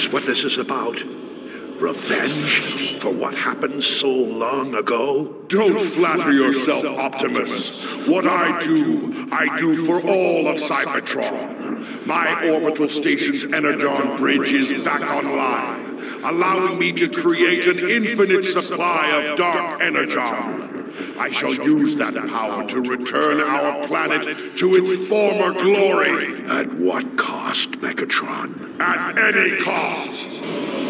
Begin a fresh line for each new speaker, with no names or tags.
that what this is about? Revenge for what happened so long ago?
Don't flatter yourself, Optimus. What I do for all of Cybertron. My orbital station's Energon bridge is back online, allowing me to create an infinite supply of Dark Energon. I shall use that power to return our planet to its former glory.
At what cost, Megatron?
At any cost.